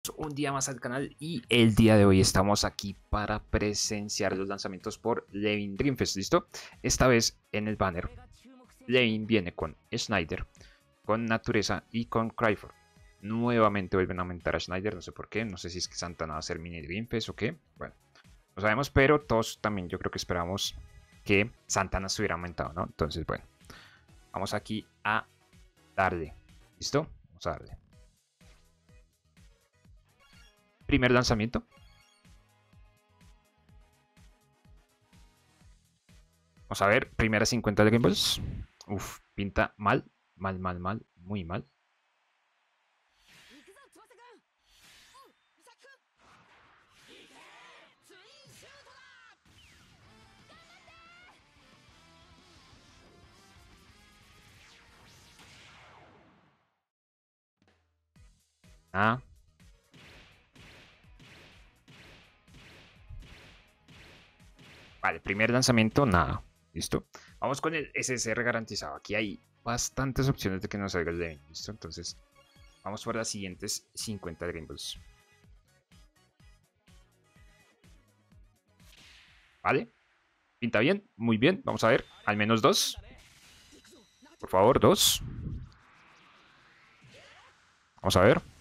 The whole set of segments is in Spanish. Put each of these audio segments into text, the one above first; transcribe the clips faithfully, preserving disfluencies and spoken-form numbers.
bienvenidos un día más al canal y el día de hoy estamos aquí para presenciar los lanzamientos por Levin Dreamfest, ¿listo? Esta vez en el banner Levin viene con Schneider, con Natureza y con Cryfor. Nuevamente vuelven a aumentar a Schneider, no sé por qué, no sé si es que Santana va a hacer mini Dreamfest o qué, bueno, no sabemos, pero todos también yo creo que esperamos que Santana estuviera aumentado, ¿no? Entonces, bueno, vamos aquí a darle, ¿listo? Vamos a darle. Primer lanzamiento. Vamos a ver, primera cincuenta de Game Balls. Uf, pinta mal, mal, mal, mal, muy mal. Ah. Vale, primer lanzamiento, nada. Listo. Vamos con el S S R garantizado. Aquí hay bastantes opciones de que nos salga el Levin. Listo. Entonces, vamos por las siguientes cincuenta Game Balls. Vale. Pinta bien, muy bien. Vamos a ver. Al menos dos. Por favor, dos. Vamos a ver.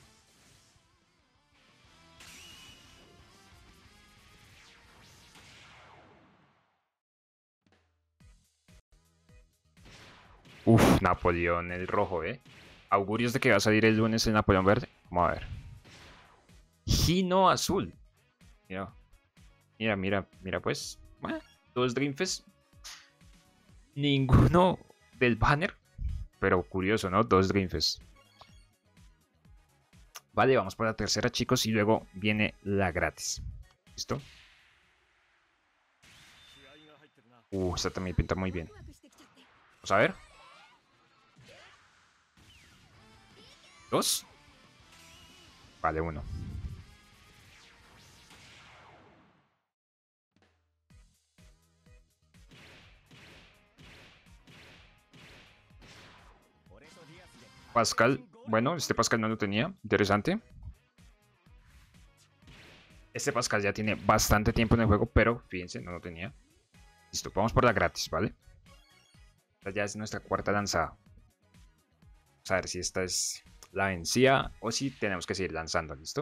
Uf, Napoleón el rojo, ¿eh? Augurios de que va a salir el lunes el Napoleón verde. Vamos a ver. Gino azul. Mira, mira, mira, mira pues. Bueno, dos Dreamfest. Ninguno del banner. Pero curioso, ¿no? Dos Dreamfest. Vale, vamos por la tercera, chicos. Y luego viene la gratis. ¿Listo? Uh, esta también pinta muy bien. Vamos a ver. Dos. Vale, uno. Pascal. Bueno, este Pascal no lo tenía. Interesante. Este Pascal ya tiene bastante tiempo en el juego, pero fíjense, no lo tenía. Listo, vamos por la gratis, ¿vale? Esta ya es nuestra cuarta lanzada. Vamos a ver si esta es la vencida o si tenemos que seguir lanzando, ¿listo?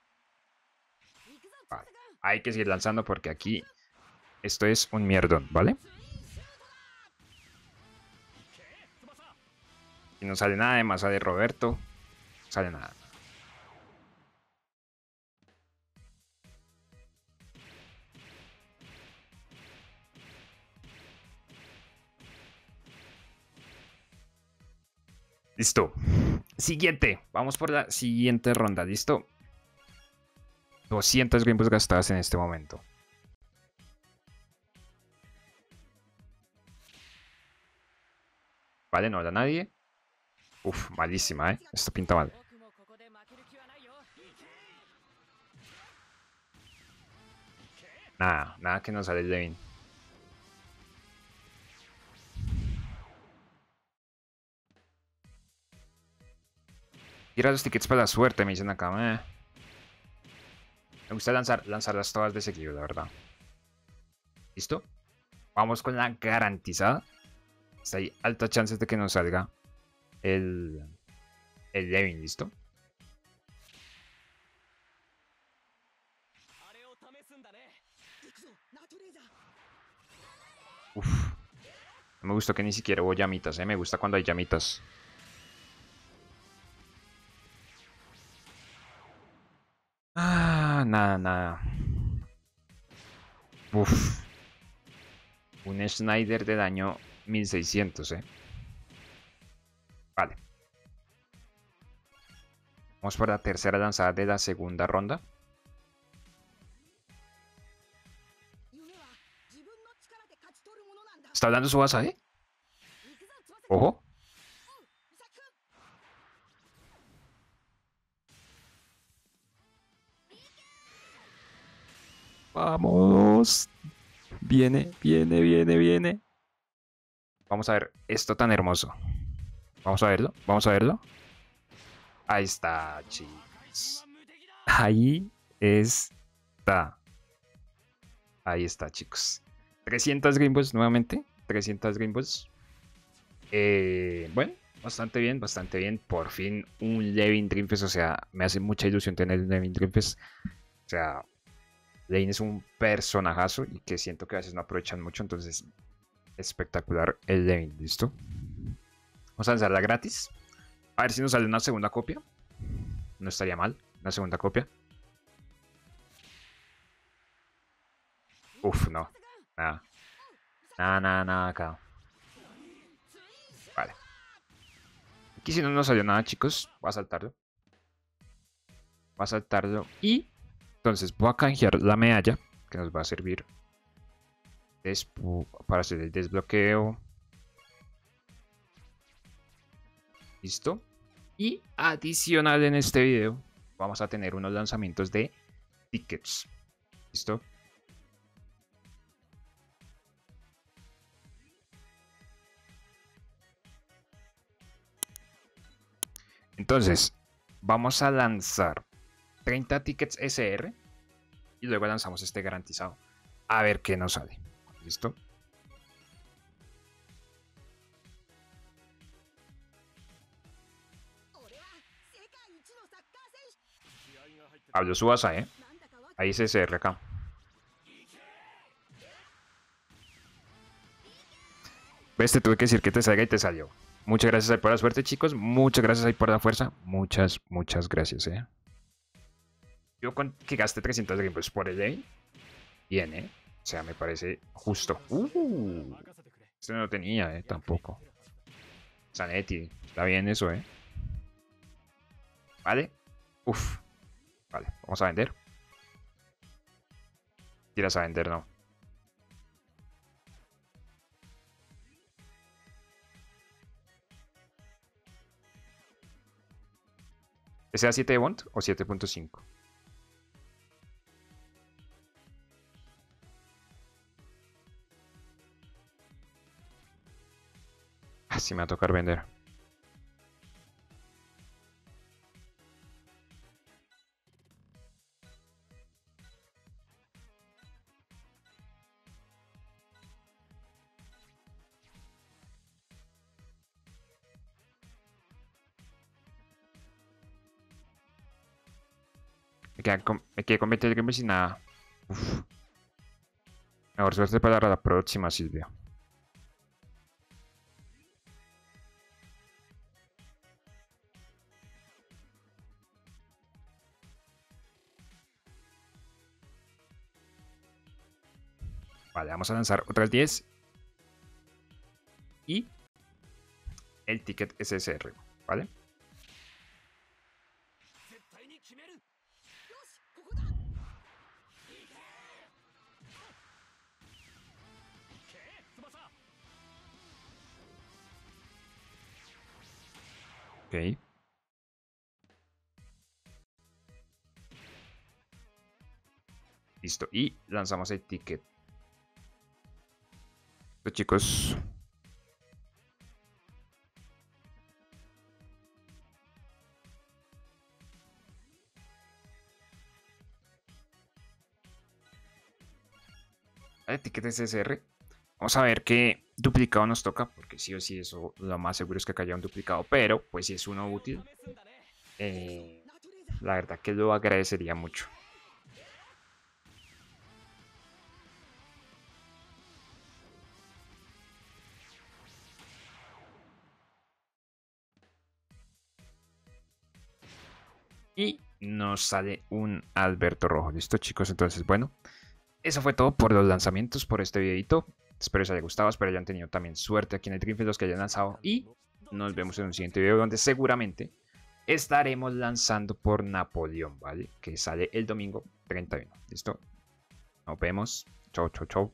Vale. Hay que seguir lanzando porque aquí esto es un mierdón, ¿vale? Y no sale nada, además sale Roberto. No sale nada. Listo. Siguiente. Vamos por la siguiente ronda, ¿listo? doscientas Game Balls gastadas en este momento. Vale, no da nadie. Uf, malísima, ¿eh? Esto pinta mal. Nada, nada que nos sale el Levin. Tira los tickets para la suerte, me dicen acá. Eh. Me gusta lanzar, lanzarlas todas de seguido, la verdad. ¿Listo? Vamos con la garantizada. Está ahí altas chances de que nos salga el, el Levin, ¿listo? Uf. No me gustó que ni siquiera hubo llamitas, ¿eh? Me gusta cuando hay llamitas. Ah, nada, nada. Uf. Un Schneider de daño mil seiscientos, ¿eh? Vale. Vamos por la tercera lanzada de la segunda ronda. ¿Está hablando su base, eh? Ojo. Vamos. Viene, viene, viene, viene. Vamos a ver esto tan hermoso. Vamos a verlo, vamos a verlo. Ahí está, chicos. Ahí está. Ahí está, chicos. trescientas Green Balls nuevamente. trescientas Green Balls. Eh, bueno, bastante bien, bastante bien. Por fin un Levin Dreamfest. O sea, me hace mucha ilusión tener un Levin Dreamfest. O sea, Levin es un personajazo y que siento que a veces no aprovechan mucho. Entonces, espectacular el Levin. ¿Listo? Vamos a lanzarla gratis. A ver si nos sale una segunda copia. No estaría mal. Una segunda copia. Uf, no. Nada. Nada, nada, nada acá. Vale. Aquí si no nos salió nada, chicos. Voy a saltarlo. Voy a saltarlo. Y entonces voy a canjear la medalla que nos va a servir para hacer el desbloqueo. Listo. Y adicional en este video vamos a tener unos lanzamientos de tickets. ¿Listo? Entonces, vamos a lanzar treinta tickets S R y luego lanzamos este garantizado. A ver qué nos sale. ¿Listo? Pablo Subasa, ¿eh? Ahí es S R acá. ¿Ves? Te tuve que decir que te salga y te salió. Muchas gracias ahí por la suerte, chicos. Muchas gracias ahí por la fuerza. Muchas, muchas gracias, ¿eh? Yo con que gaste trescientos Dreamballs por el lane. Bien, ¿eh? O sea, me parece justo. Uh, este no lo tenía, ¿eh? Tampoco. Zanetti. Está bien eso, ¿eh? Vale. Uf. Vale, vamos a vender. Tiras a vender, no. ¿Ese a siete de Bond o siete punto cinco? Así me va a tocar vender. Me quedé con, me quedé con veinte Dreamballs y nada. Uf. Mejor suerte para la próxima, Silvia. Vale, vamos a lanzar otras diez. Y el ticket S S R, ¿vale? Ok. Listo. Y lanzamos el ticket. Listo, chicos. El ticket S S R. Vamos a ver qué duplicado nos toca. Porque sí o sí, eso lo más seguro es que haya un duplicado. Pero, pues si es uno útil. Eh, la verdad que lo agradecería mucho. Y nos sale un Alberto Rojo. ¿Listo, chicos? Entonces, bueno. Eso fue todo por los lanzamientos, por este videito. Espero les haya gustado, espero hayan tenido también suerte aquí en el Dreamfest los que hayan lanzado. Y nos vemos en un siguiente video donde seguramente estaremos lanzando por Napoleón, ¿vale? Que sale el domingo treinta y uno. ¿Listo? Nos vemos. Chau, chau, chau.